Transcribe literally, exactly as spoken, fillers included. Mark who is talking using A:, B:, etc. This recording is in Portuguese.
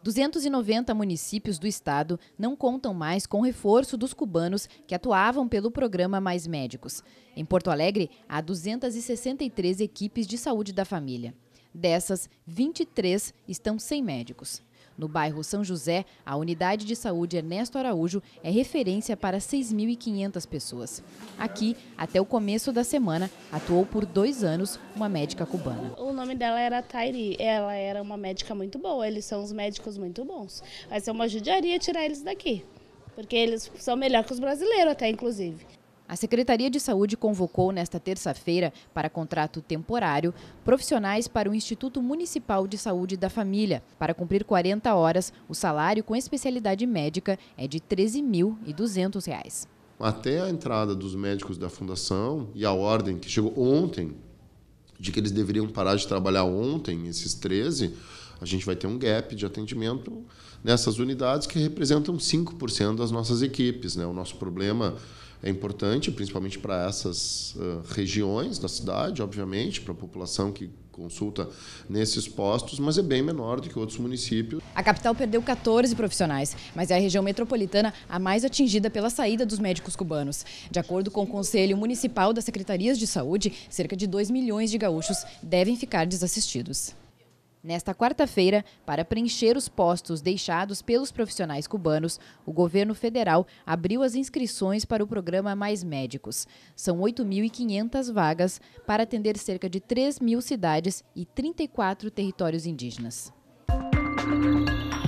A: duzentos e noventa municípios do estado não contam mais com o reforço dos cubanos que atuavam pelo programa Mais Médicos. Em Porto Alegre, há duzentas e sessenta e três equipes de saúde da família. Dessas, vinte e três estão sem médicos. No bairro São José, a unidade de saúde Ernesto Araújo é referência para seis mil e quinhentas pessoas. Aqui, até o começo da semana, atuou por dois anos uma médica cubana.
B: O nome dela era Tairi, ela era uma médica muito boa, eles são uns médicos muito bons. Vai ser uma judiaria tirar eles daqui, porque eles são melhor que os brasileiros até, inclusive.
A: A Secretaria de Saúde convocou nesta terça-feira, para contrato temporário, profissionais para o Instituto Municipal de Saúde da Família. Para cumprir quarenta horas, o salário com especialidade médica é de treze mil e duzentos reais.
C: Até a entrada dos médicos da Fundação e a ordem que chegou ontem, de que eles deveriam parar de trabalhar ontem, esses treze, a gente vai ter um gap de atendimento nessas unidades que representam cinco por cento das nossas equipes, né? O nosso problema é importante, principalmente para essas uh, regiões da cidade, obviamente, para a população que consulta nesses postos, mas é bem menor do que outros municípios.
A: A capital perdeu quatorze profissionais, mas é a região metropolitana a mais atingida pela saída dos médicos cubanos. De acordo com o Conselho Municipal das Secretarias de Saúde, cerca de dois milhões de gaúchos devem ficar desassistidos. Nesta quarta-feira, para preencher os postos deixados pelos profissionais cubanos, o governo federal abriu as inscrições para o programa Mais Médicos. São oito mil e quinhentas vagas para atender cerca de três mil cidades e trinta e quatro territórios indígenas.